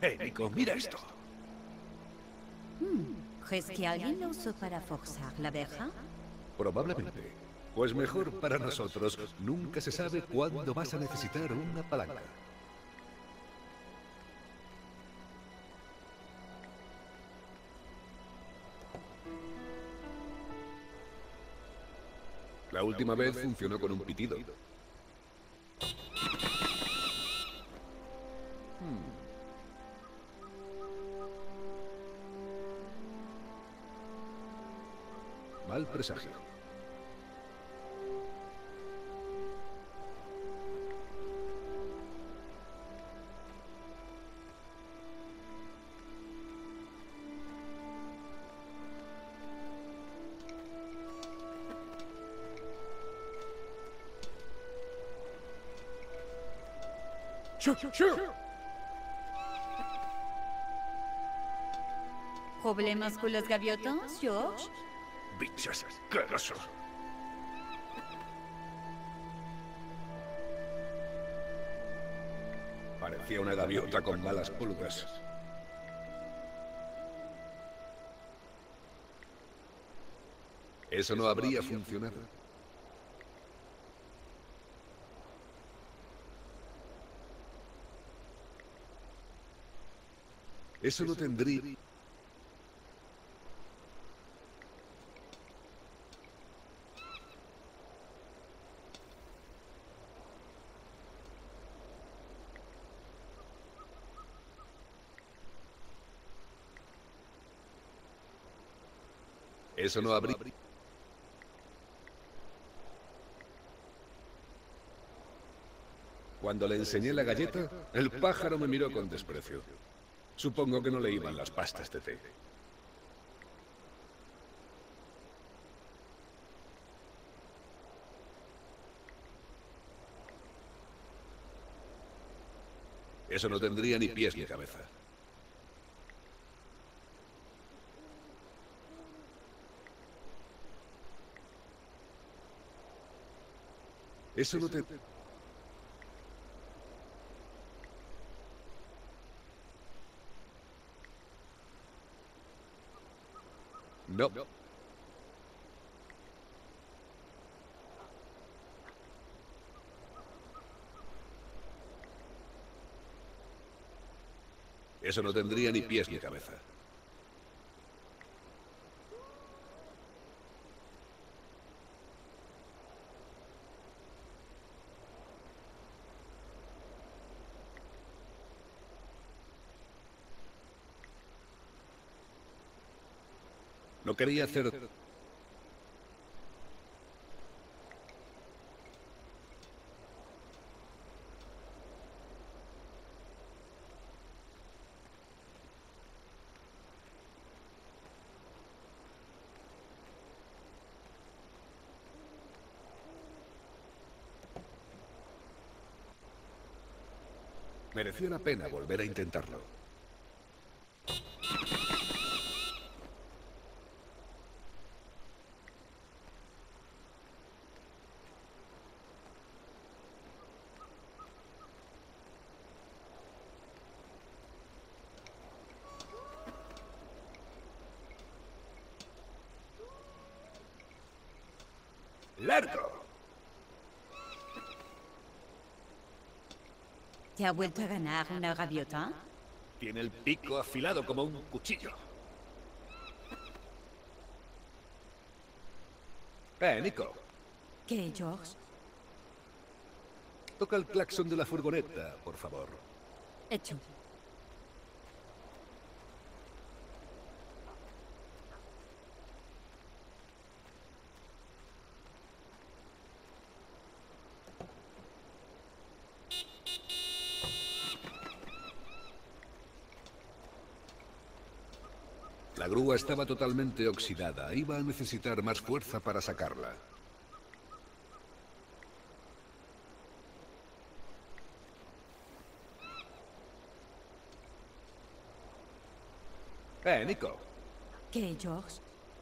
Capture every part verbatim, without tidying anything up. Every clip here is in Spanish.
Eh, Nico, mira esto. ¿Crees que alguien lo usó para forzar la verja? Probablemente. Pues mejor para nosotros. Nunca se sabe cuándo vas a necesitar una palanca. La última vez funcionó con un pitido. Mal presagio. ¡Shoo, shoo! ¿Problemas con las gaviotas, George? Bichos asquerosos. Parecía una gaviota con malas pulgas. Eso no habría funcionado. Eso no tendría... Eso no habría... Cuando le enseñé la galleta, el pájaro me miró con desprecio. Supongo que no le iban las pastas de té. Eso no tendría ni pies ni cabeza. Eso no te... No. Eso no tendría ni pies ni cabeza. No quería hacer... Mereció la pena volver a intentarlo. ¡Largo! ¿Te ha vuelto a ganar una gaviota? Tiene el pico afilado como un cuchillo. Eh, Nico. ¿Qué, George? Toca el claxon de la furgoneta, por favor. Hecho. La grúa estaba totalmente oxidada. Iba a necesitar más fuerza para sacarla. Eh, Nico. ¿Qué, George?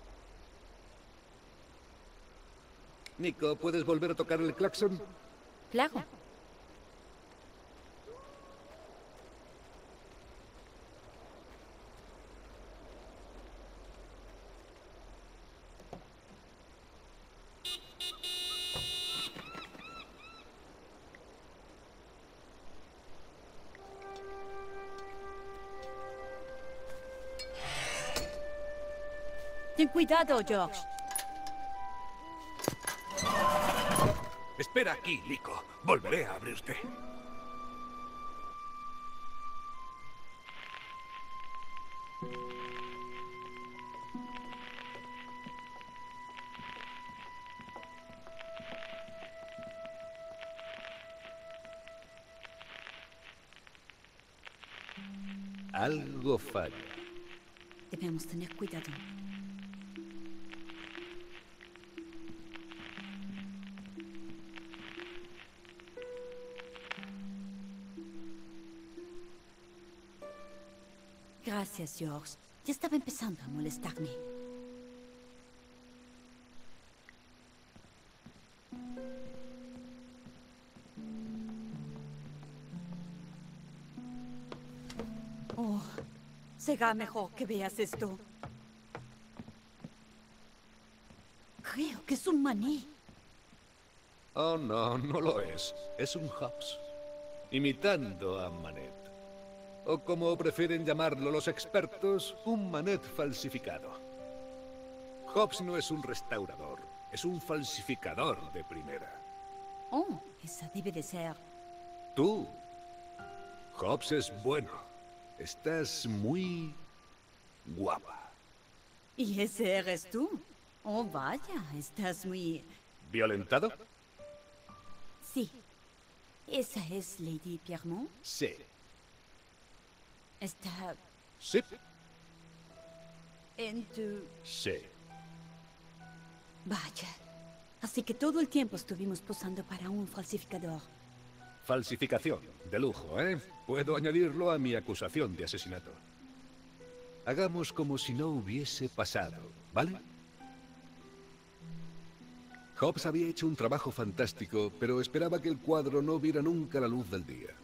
Nico, ¿puedes volver a tocar el claxon? Claro. Ten cuidado, George. Espera aquí, Lico. Volveré a abrirte. Algo falla. Debemos tener cuidado. Gracias, George. Ya estaba empezando a molestarme. Oh, será mejor que veas esto. Creo que es un maní. Oh, no, no lo es. Es un Hobbs. Imitando a Manet. O como prefieren llamarlo los expertos, un Manet falsificado. Hobbs no es un restaurador, es un falsificador de primera. Oh, esa debe de ser. Tú. Hobbs es bueno. Estás muy guapa. ¿Y ese eres tú? Oh, vaya, estás muy... ¿Violentado? Sí. ¿Esa es Lady Piermont? Sí. Está Sí. en tu... Sí. Vaya. Así que todo el tiempo estuvimos posando para un falsificador. Falsificación. De lujo, ¿eh? Puedo añadirlo a mi acusación de asesinato. Hagamos como si no hubiese pasado, ¿vale? Hobbs había hecho un trabajo fantástico, pero esperaba que el cuadro no viera nunca la luz del día.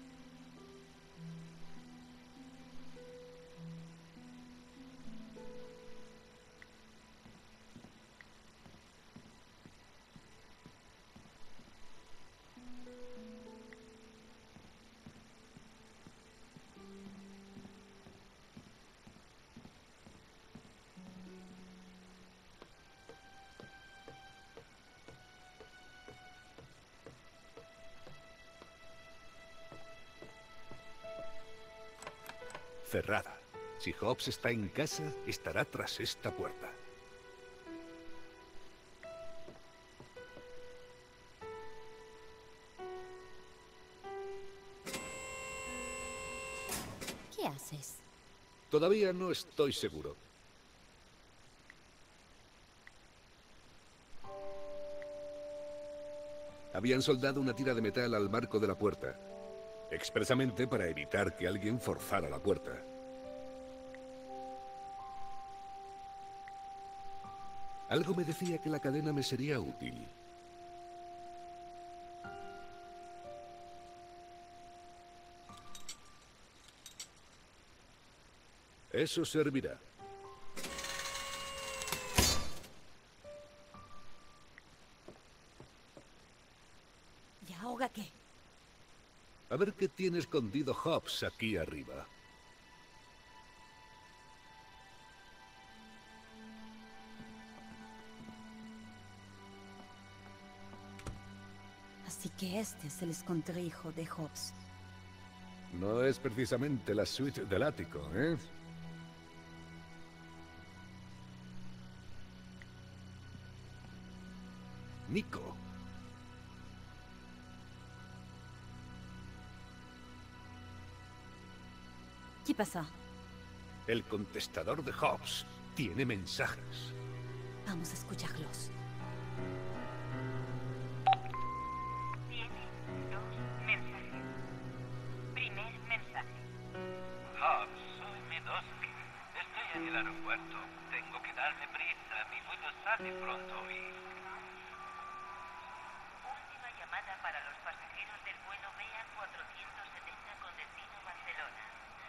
Cerrada. Si Hobbs está en casa, estará tras esta puerta. ¿Qué haces? Todavía no estoy seguro. Habían soldado una tira de metal al marco de la puerta, expresamente para evitar que alguien forzara la puerta. Algo me decía que la cadena me sería útil. Eso servirá. ¿Y ahora qué? A ver qué tiene escondido Hobbs aquí arriba. Así que este es el escondrijo de Hobbs. No es precisamente la suite del ático, ¿eh? Nico. ¿Qué pasa? El contestador de Hobbs tiene mensajes. Vamos a escucharlos. Tiene dos mensajes. Primer mensaje. Hobbs, soy Medoski. Estoy en el aeropuerto. Tengo que darme prisa. Mi vuelo sale pronto y... Última llamada para los pasajeros del vuelo B A cuatrocientos setenta con destino Barcelona.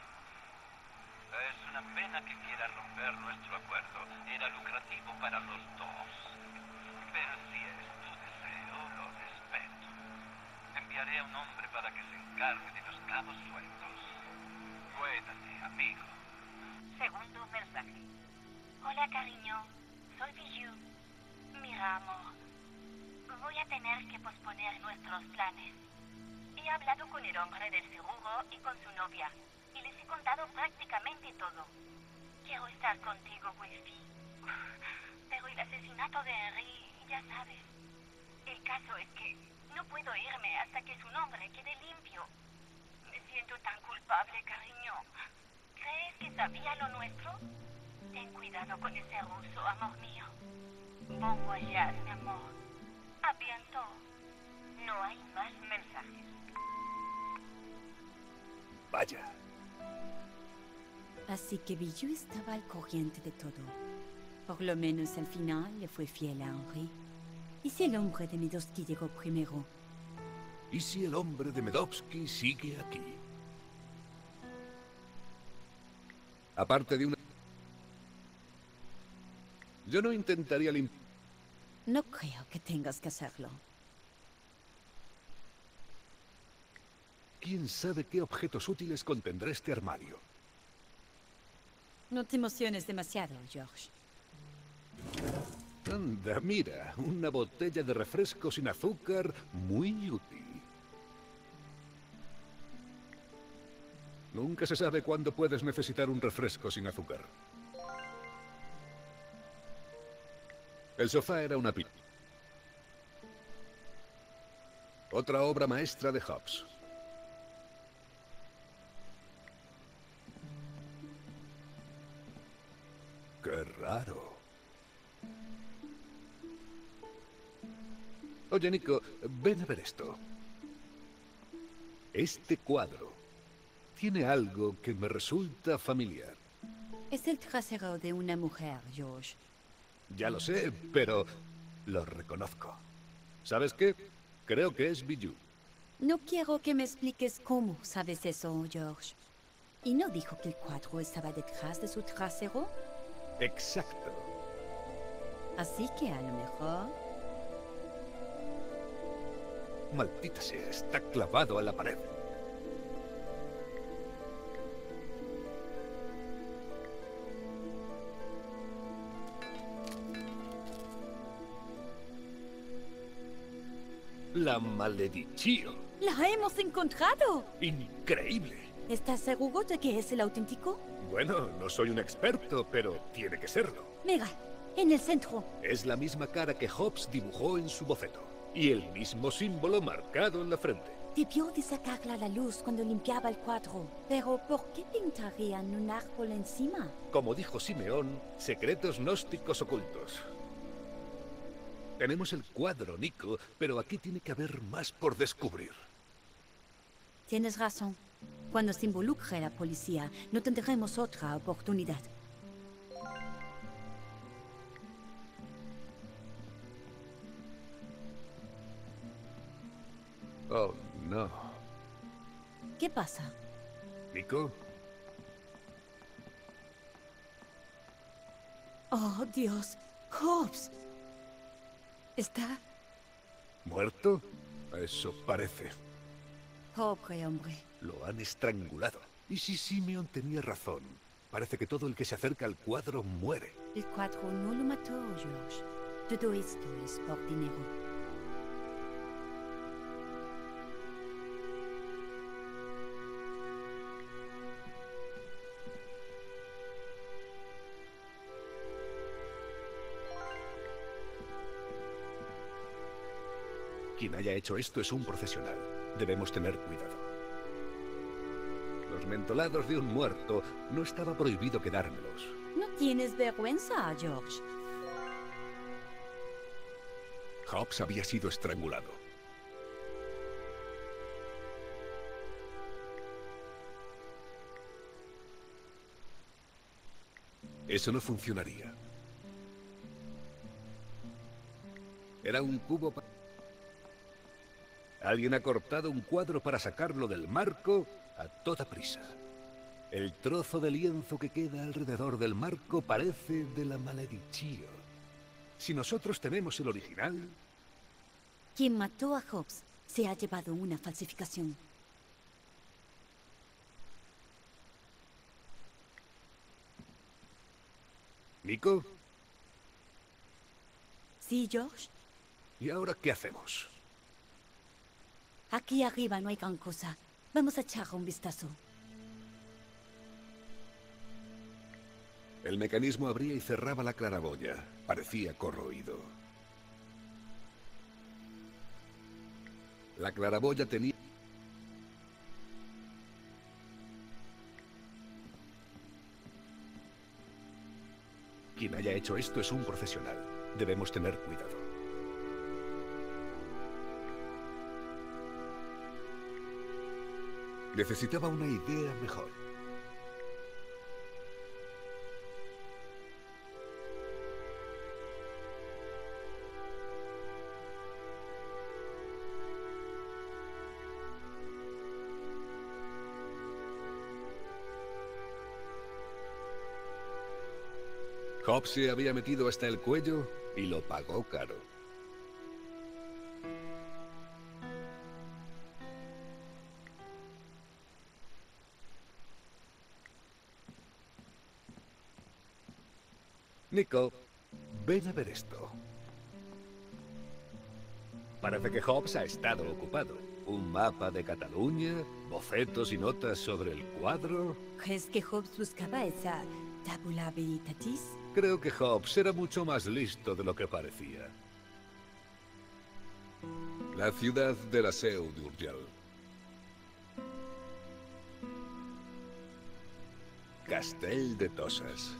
Es una pena que quiera romper nuestro acuerdo. Era lucrativo para los dos. Pero si es tu deseo, lo respeto. Enviaré a un hombre para que se encargue de los cabos sueltos. Cuídate, amigo. Segundo mensaje. Hola, cariño. soy Bijou. Mira, amor, voy a tener que posponer nuestros planes. He hablado con el hombre del seguro y con su novia, y les he contado prácticamente todo. Quiero estar contigo, Wilfie. Pero el asesinato de Henry, ya sabes. El caso es que no puedo irme hasta que su nombre quede limpio. Me siento tan culpable, cariño. ¿Crees que sabía lo nuestro? Ten cuidado con ese ruso, amor mío. Bon voyage, mi amor. A bientôt. No hay más mensajes. Vaya. Así que Bijou estaba al corriente de todo. Por lo menos al final le fue fiel a Henry. ¿Y si el hombre de Medovsky llegó primero? ¿Y si el hombre de Medovsky sigue aquí? Aparte de una... Yo no intentaría limpiar... No creo que tengas que hacerlo. ¿Quién sabe qué objetos útiles contendrá este armario? No te emociones demasiado, George. Anda, mira, una botella de refresco sin azúcar muy útil. Nunca se sabe cuándo puedes necesitar un refresco sin azúcar. El sofá era una pila. Otra obra maestra de Hobbes. ¡Qué raro! Oye, Nico, ven a ver esto. Este cuadro tiene algo que me resulta familiar. Es el trasero de una mujer, George. Ya lo sé, pero lo reconozco. ¿Sabes qué? Creo que es Bijou. No quiero que me expliques cómo sabes eso, George. ¿Y no dijo que el cuadro estaba detrás de su trasero? Exacto. Así que a lo mejor... Maldita sea, está clavado a la pared. La maledición. ¡La hemos encontrado! Increíble. ¿Estás seguro de que es el auténtico? Bueno, no soy un experto, pero tiene que serlo. Mira, en el centro. Es la misma cara que Hobbes dibujó en su boceto. Y el mismo símbolo marcado en la frente. Debió de sacarla a la luz cuando limpiaba el cuadro. Pero, ¿por qué pintarían un árbol encima? Como dijo Simeón, secretos gnósticos ocultos. Tenemos el cuadro, Nico, pero aquí tiene que haber más por descubrir. Tienes razón. Cuando se involucre la policía, no tendremos otra oportunidad. Oh, no. ¿Qué pasa? ¿Nico? Oh, Dios. Hobbes. ¿Está? ¿Muerto? Eso parece. Pobre hombre. Lo han estrangulado. ¿Y si Simeón tenía razón? Parece que todo el que se acerca al cuadro muere. El cuadro no lo mató, George. Todo esto es por dinero. Quien haya hecho esto es un profesional. Debemos tener cuidado. Los mentolados de un muerto no estaba prohibido quedármelos. ¿No tienes vergüenza, George? Hobbes había sido estrangulado. Eso no funcionaría. Era un cubo para... Alguien ha cortado un cuadro para sacarlo del marco a toda prisa. El trozo de lienzo que queda alrededor del marco parece de la maledición. Si nosotros tenemos el original... Quien mató a Hobbes se ha llevado una falsificación. ¿Nico? Sí, George. ¿Y ahora qué hacemos? Aquí arriba no hay gran cosa. Vamos a echar un vistazo. El mecanismo abría y cerraba la claraboya. Parecía corroído. La claraboya tenía... Quien haya hecho esto es un profesional. Debemos tener cuidado. Necesitaba una idea mejor. Hobbs se había metido hasta el cuello y lo pagó caro. Nico, ven a ver esto. Parece que Hobbs ha estado ocupado. Un mapa de Cataluña, bocetos y notas sobre el cuadro. ¿Crees que Hobbes buscaba esa tabula veritatis? Creo que Hobbs era mucho más listo de lo que parecía. La ciudad de la Seu d'Urgell. Castell de Toses.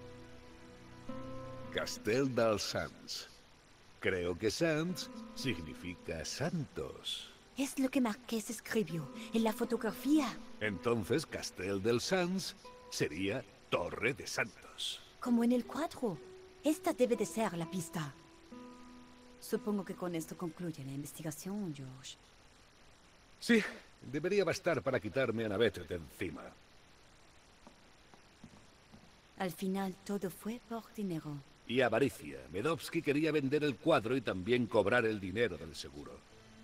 Castell dels Sants. Creo que Sants significa santos. Es lo que Marqués escribió en la fotografía. Entonces, Castell dels Sants sería Torre de Santos. Como en el cuadro. Esta debe de ser la pista. Supongo que con esto concluye la investigación, George. Sí, debería bastar para quitarme a Annabeth de encima. Al final todo fue por dinero. Y avaricia. Medovsky quería vender el cuadro y también cobrar el dinero del seguro.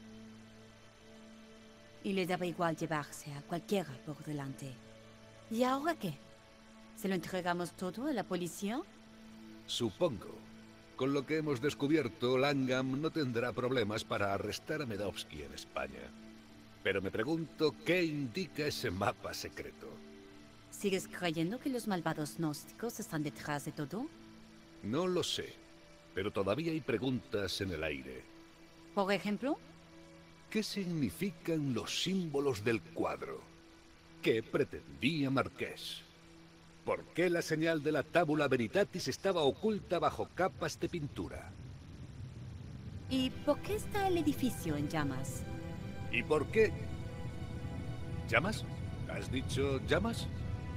Y le daba igual llevarse a cualquiera por delante. ¿Y ahora qué? ¿Se lo entregamos todo a la policía? Supongo. Con lo que hemos descubierto, Langham no tendrá problemas para arrestar a Medovsky en España. Pero me pregunto qué indica ese mapa secreto. ¿Sigues creyendo que los malvados gnósticos están detrás de todo? No lo sé, pero todavía hay preguntas en el aire. Por ejemplo, ¿qué significan los símbolos del cuadro? ¿Qué pretendía Marqués? ¿Por qué la señal de la tabula veritatis estaba oculta bajo capas de pintura? ¿y por qué está el edificio en llamas? ¿Y por qué? ¿Llamas? ¿Has dicho llamas?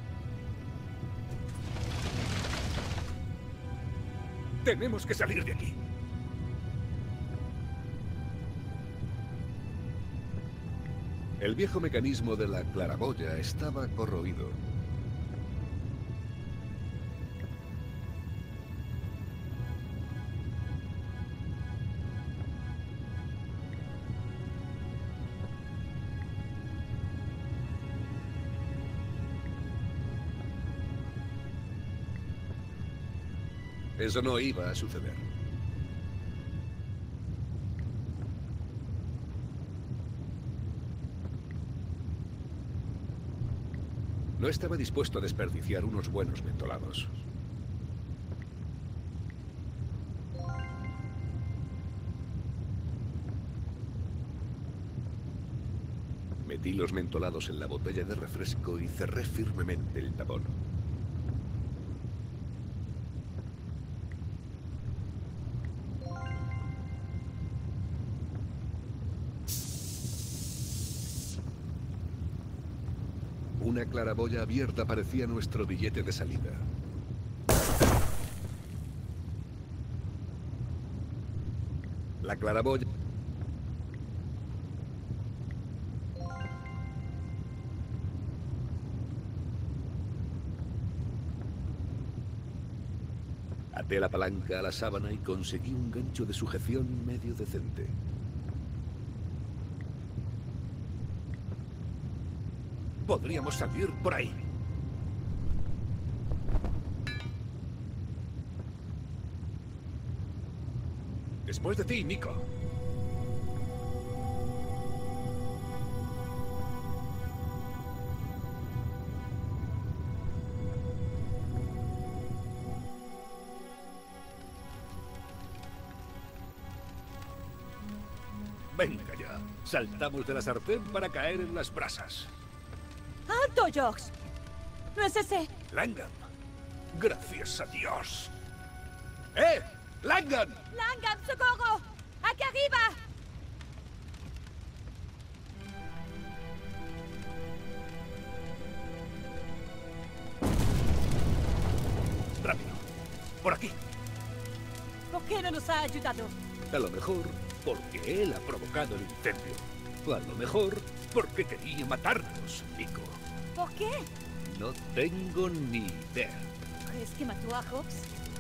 Tenemos que salir de aquí. El viejo mecanismo de la claraboya estaba corroído. Eso no iba a suceder. No estaba dispuesto a desperdiciar unos buenos mentolados. Metí los mentolados en la botella de refresco y cerré firmemente el tapón. Una claraboya abierta parecía nuestro billete de salida. La claraboya... Até la palanca a la sábana y conseguí un gancho de sujeción medio decente. Podríamos salir por ahí. Después de ti, Nico. Venga ya. Saltamos de la sartén para caer en las brasas. ¡Alto, Jox! ¡No es ese! Langan. Gracias a Dios. ¡Eh! ¡Langan! ¡Langan, socorro! ¡Aquí arriba! Rápido. Por aquí. ¿Por qué no nos ha ayudado? A lo mejor porque él ha provocado el incendio. O a lo mejor porque quería matarnos, Nico. ¿Por qué? No tengo ni idea. ¿Crees que mató a Hobbs?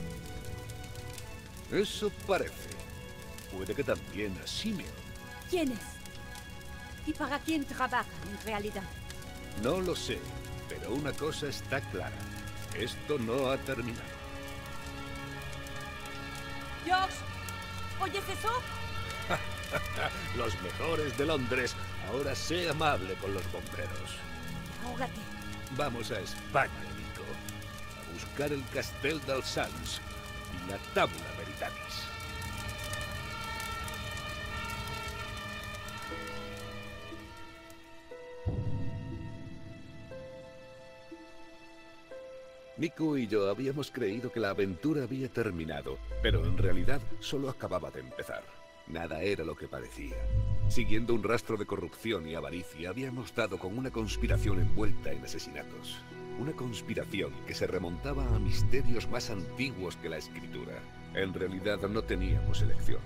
Eso parece. Puede que también a Simeon. ¿Quién es? ¿Y para quién trabaja en realidad? No lo sé, pero una cosa está clara. Esto no ha terminado. Jox, ¿oyes eso? Los mejores de Londres. Ahora sé amable con los bomberos. Ahógate. Vamos a España, Nico. A buscar el Castel dels Sants y la Tabula Veritatis. Nico y yo habíamos creído que la aventura había terminado, pero en realidad solo acababa de empezar. Nada era lo que parecía. Siguiendo un rastro de corrupción y avaricia, habíamos dado con una conspiración envuelta en asesinatos. Una conspiración que se remontaba a misterios más antiguos que la escritura. En realidad no teníamos elección.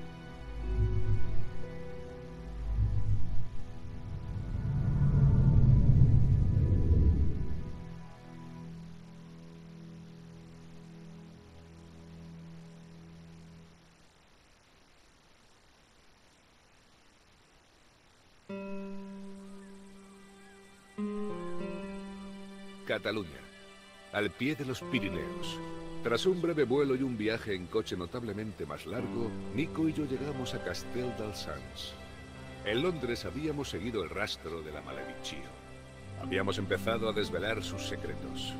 Cataluña, al pie de los Pirineos. Tras un breve vuelo y un viaje en coche notablemente más largo, Nico y yo llegamos a Castel dels Sants. En Londres habíamos seguido el rastro de la Maledicció. Habíamos empezado a desvelar sus secretos.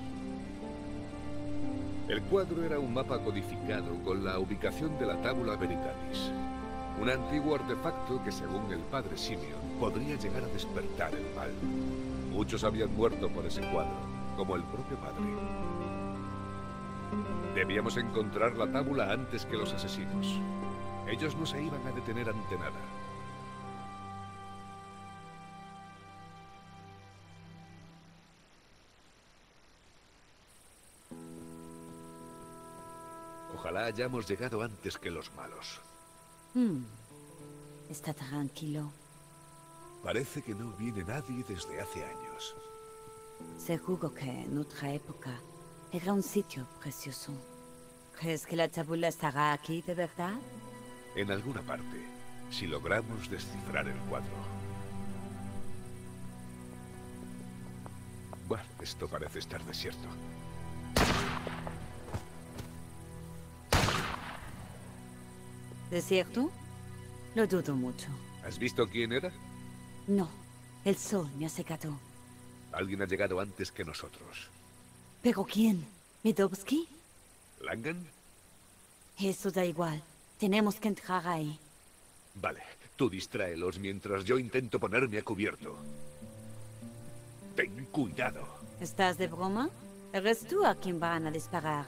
El cuadro era un mapa codificado con la ubicación de la Tabula Veritatis. Un antiguo artefacto que, según el padre Simeon, podría llegar a despertar el mal. Muchos habían muerto por ese cuadro, como el propio padre. Debíamos encontrar la tábula antes que los asesinos. Ellos no se iban a detener ante nada. Ojalá hayamos llegado antes que los malos. Hmm. Está tranquilo. Parece que no viene nadie desde hace años. Seguro que en otra época era un sitio precioso. ¿Crees que la tabula estará aquí de verdad? En alguna parte, si logramos descifrar el cuadro. Bueno, esto parece estar desierto. ¿Desierto? Lo dudo mucho. ¿Has visto quién era? No, el sol me ha secado. Alguien ha llegado antes que nosotros. ¿Pero quién? ¿Medovsky? ¿Langan? Eso da igual. Tenemos que entrar ahí. Vale, tú distráelos mientras yo intento ponerme a cubierto. Ten cuidado. ¿Estás de broma? Eres tú a quien van a disparar.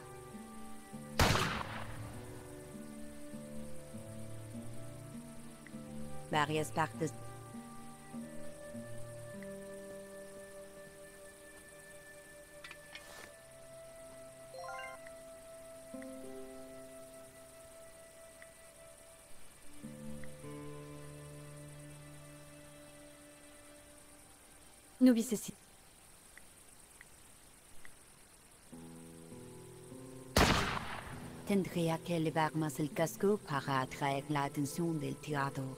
Varias partes. No hubiese sido. Tendría que elevar más el casco para atraer la atención del tirador.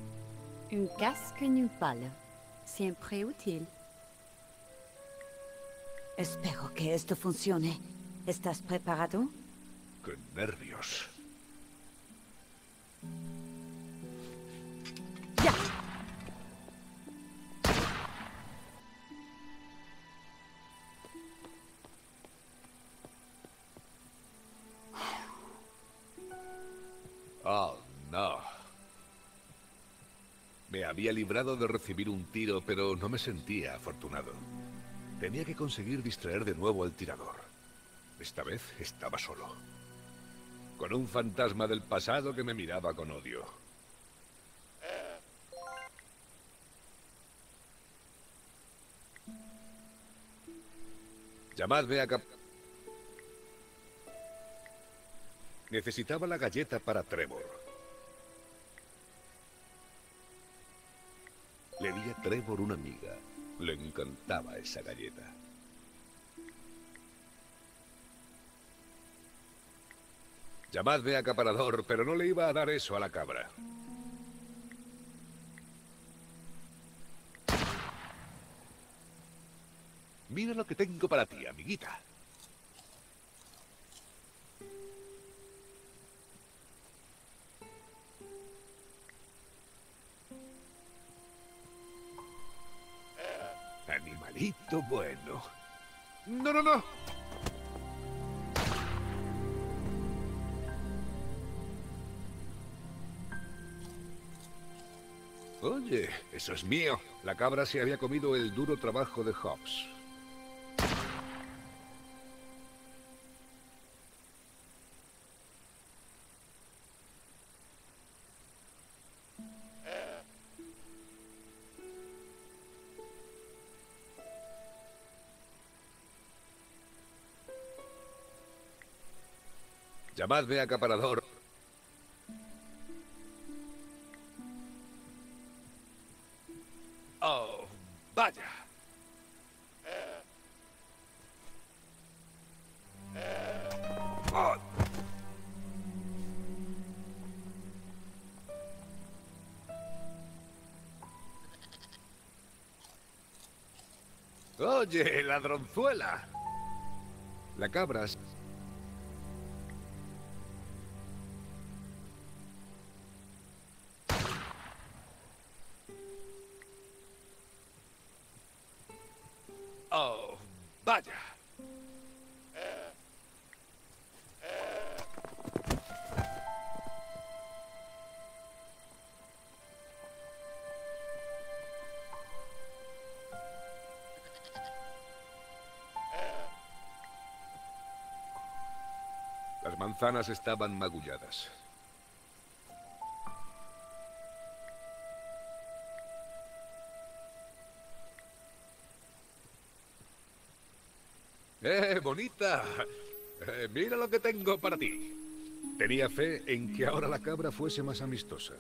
Un casque y un palo. Siempre útil. Espero que esto funcione. ¿Estás preparado? ¡Qué nervios! ¡Ya! Oh, no. Me había librado de recibir un tiro, pero no me sentía afortunado. Tenía que conseguir distraer de nuevo al tirador. Esta vez estaba solo. Con un fantasma del pasado que me miraba con odio. Llamadme a cap... Necesitaba la galleta para Trevor. Le di a Trevor una amiga. Le encantaba esa galleta. Llamadme acaparador, pero no le iba a dar eso a la cabra. Mira lo que tengo para ti, amiguita. Animalito bueno. No, no, no. Oye, eso es mío. La cabra se había comido el duro trabajo de Hobbs. Llamadme acaparador. Oh, vaya. Oh. Oye, ladronzuela. La cabra... Oh, vaya. Las manzanas estaban magulladas. ¡Eh, bonita! Eh, mira lo que tengo para ti. Tenía fe en que ahora la cabra fuese más amistosa.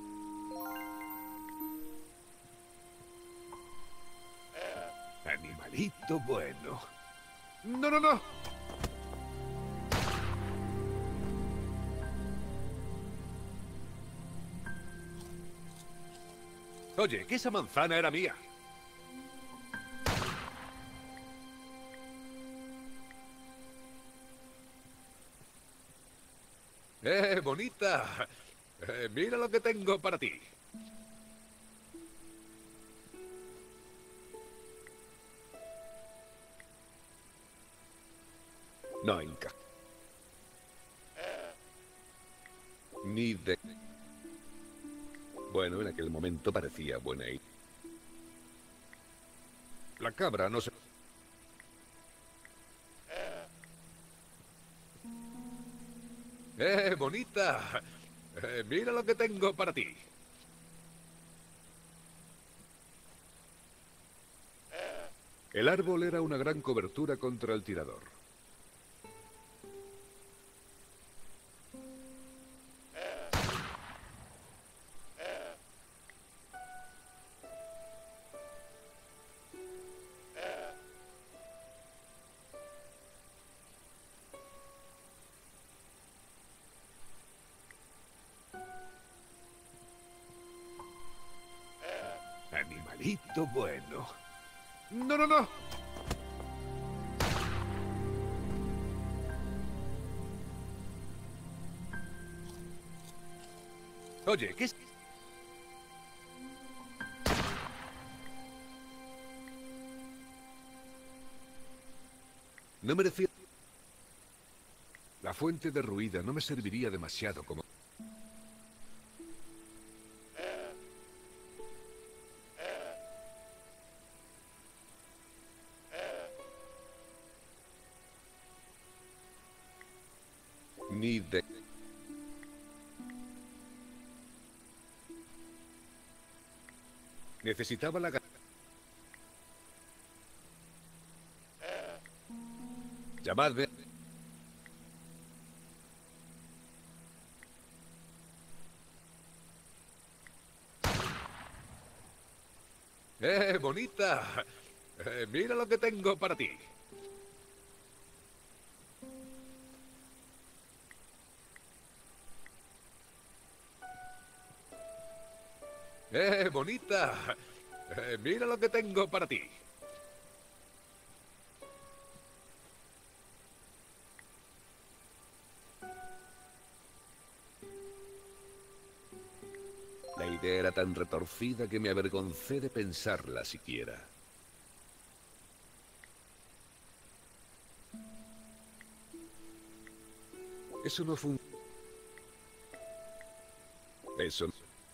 Animalito bueno. ¡No, no, no! Oye, que esa manzana era mía. ¡Eh, bonita! Eh, mira lo que tengo para ti. No encaja. Ni de... Bueno, en aquel momento parecía buena idea. La cabra no se... ¡Eh, bonita! Eh, mira lo que tengo para ti. El árbol era una gran cobertura contra el tirador. Animalito bueno. ¡No, no, no! Oye, ¿qué es? No merecía... La fuente derruida no me serviría demasiado como... Ni de... Necesitaba la... ga- Llamadme. ¡Eh, bonita! Eh, mira lo que tengo para ti. ¡Eh, bonita! Eh, mira lo que tengo para ti. La idea era tan retorcida que me avergoncé de pensarla siquiera. Eso no fue un... Eso...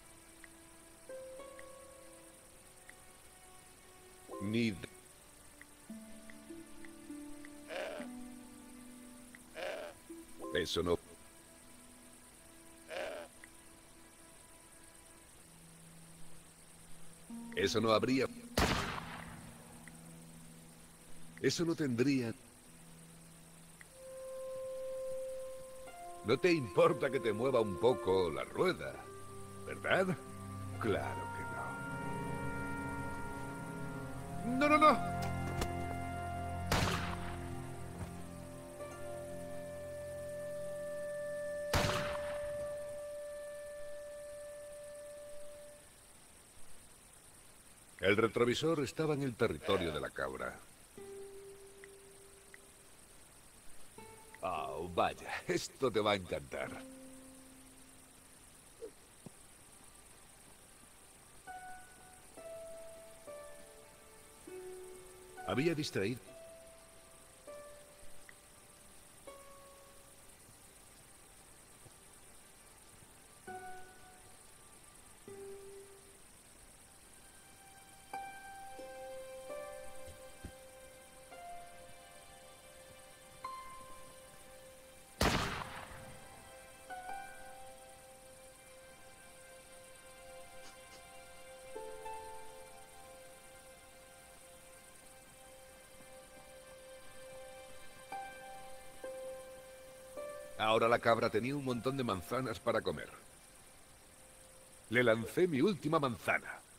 Ni... de- Eso no... Eso no habría... Eso no tendría... No te importa que te mueva un poco la rueda, ¿verdad? Claro que no. ¡No, no, no! El retrovisor estaba en el territorio de la cabra. Oh, vaya, esto te va a encantar. Había distraído. Ahora la cabra tenía un montón de manzanas para comer. Le lancé mi última manzana.